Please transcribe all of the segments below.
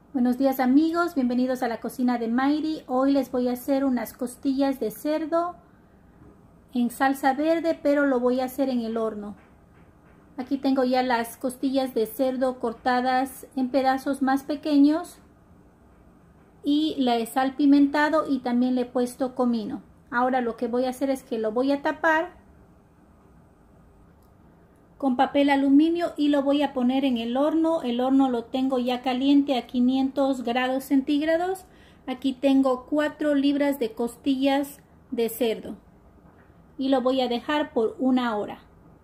Buenos días amigos, bienvenidos a la cocina de Mayri. Hoy les voy a hacer unas costillas de cerdo en salsa verde, pero lo voy a hacer en el horno. Aquí tengo ya las costillas de cerdo cortadas en pedazos más pequeños y la he salpimentado y también le he puesto comino. Ahora lo que voy a hacer es que lo voy a tapar con papel aluminio y lo voy a poner en el horno. El horno lo tengo ya caliente a 500 grados centígrados. Aquí tengo 4 libras de costillas de cerdo y lo voy a dejar por 1 hora.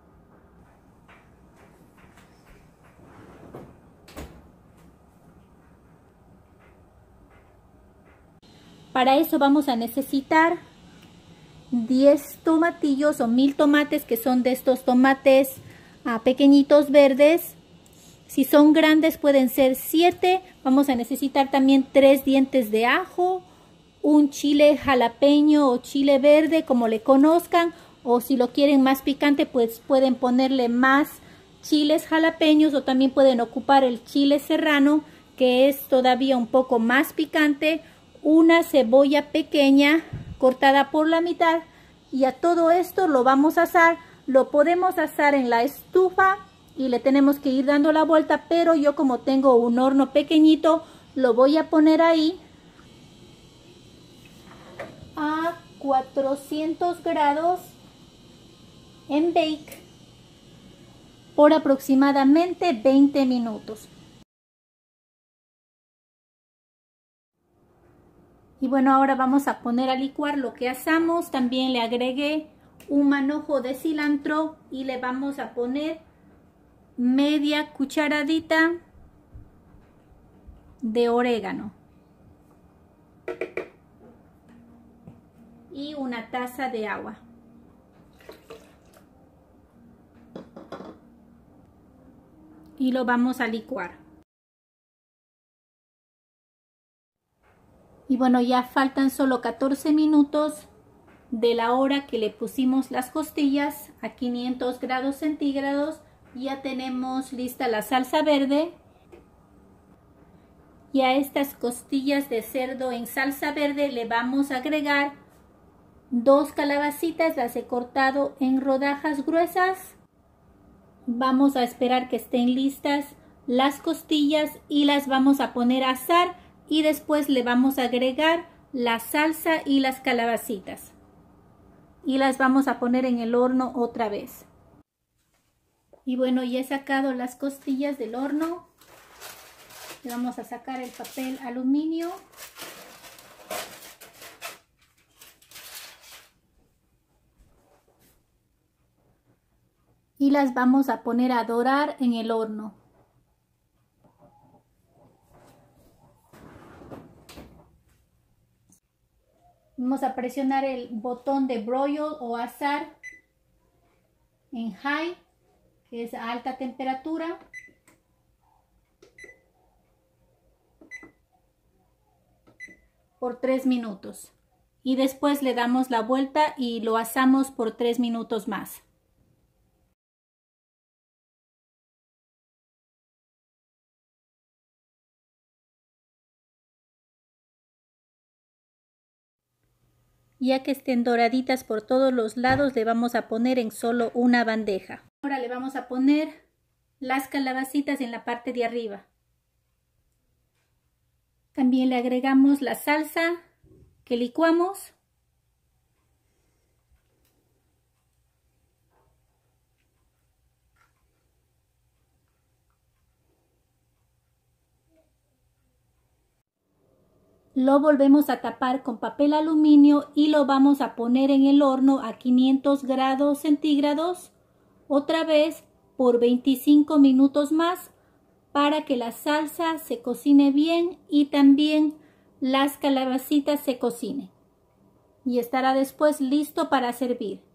Para eso vamos a necesitar 10 tomatillos o 1000 tomates, que son de estos tomates pequeñitos verdes. Si son grandes pueden ser 7. Vamos a necesitar también 3 dientes de ajo, un chile jalapeño o chile verde, como le conozcan, o si lo quieren más picante pues pueden ponerle más chiles jalapeños, o también pueden ocupar el chile serrano, que es todavía un poco más picante. Una cebolla pequeña cortada por la mitad, y a todo esto lo vamos a asar. Lo podemos asar en la estufa y le tenemos que ir dando la vuelta, pero yo, como tengo un horno pequeñito, lo voy a poner ahí a 400 grados en bake por aproximadamente 20 minutos. Y bueno, ahora vamos a poner a licuar lo que asamos. También le agregué un manojo de cilantro y le vamos a poner media cucharadita de orégano y 1 taza de agua. Y lo vamos a licuar. Y bueno, ya faltan solo 14 minutos de la hora que le pusimos las costillas a 500 grados centígrados. Ya tenemos lista la salsa verde. Y a estas costillas de cerdo en salsa verde le vamos a agregar 2 calabacitas. Las he cortado en rodajas gruesas. Vamos a esperar que estén listas las costillas y las vamos a poner a asar, y después le vamos a agregar la salsa y las calabacitas y las vamos a poner en el horno otra vez. Y bueno, ya he sacado las costillas del horno. Le vamos a sacar el papel aluminio. Y las vamos a poner a dorar en el horno. Vamos a presionar el botón de broil o asar en high, que es a alta temperatura. Por 3 minutos. Y después le damos la vuelta y lo asamos por 3 minutos más. Ya que estén doraditas por todos los lados, le vamos a poner en solo una bandeja. Ahora le vamos a poner las calabacitas en la parte de arriba. También le agregamos la salsa que licuamos. Lo volvemos a tapar con papel aluminio y lo vamos a poner en el horno a 500 grados centígrados otra vez por 25 minutos más, para que la salsa se cocine bien y también las calabacitas se cocinen. Y estará después listo para servir.